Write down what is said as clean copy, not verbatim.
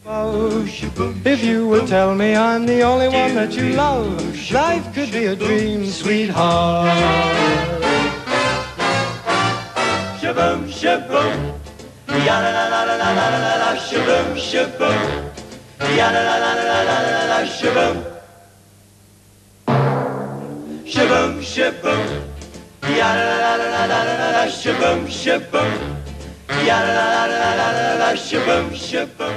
If you would tell me I'm the only one that you love, life could be a dream, sweetheart. Shaboom, shaboom, ya la la la la la la la la, shaboom, shaboom, ya la la la la la la la, shaboom, shaboom, shaboom, ya la la la la la la la, shaboom, shaboom, ya la la la la la la la, shaboom, shaboom.